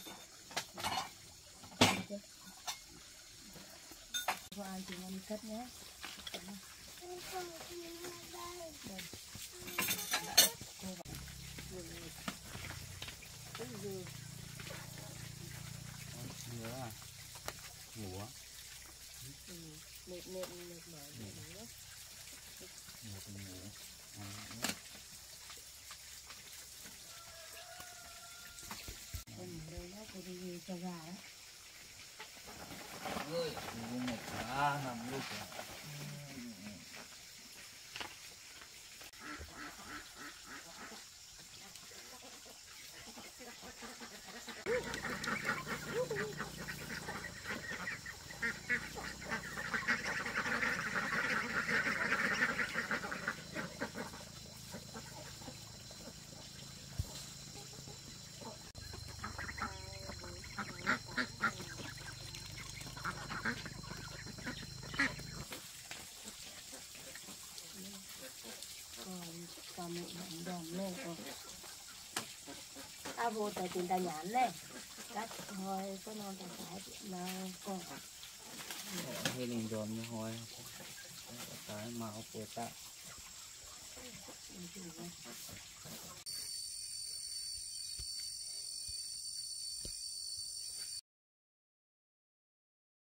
cô ăn chị ăn đi cất nhé. Nữa à. Ngủ á. Mệt mỏi nữa. Ngủ. Con ở đây nó có đi cho gà đấy. Ơi, ngủ một quá nằm lúc rồi. Còn một mảnh đòn lên rồi. Ta vô tại tiền ta nhãn này. Cắt thôi có non ta phải mà còn. Hay lên đồn như hồi. Cái màu của ta.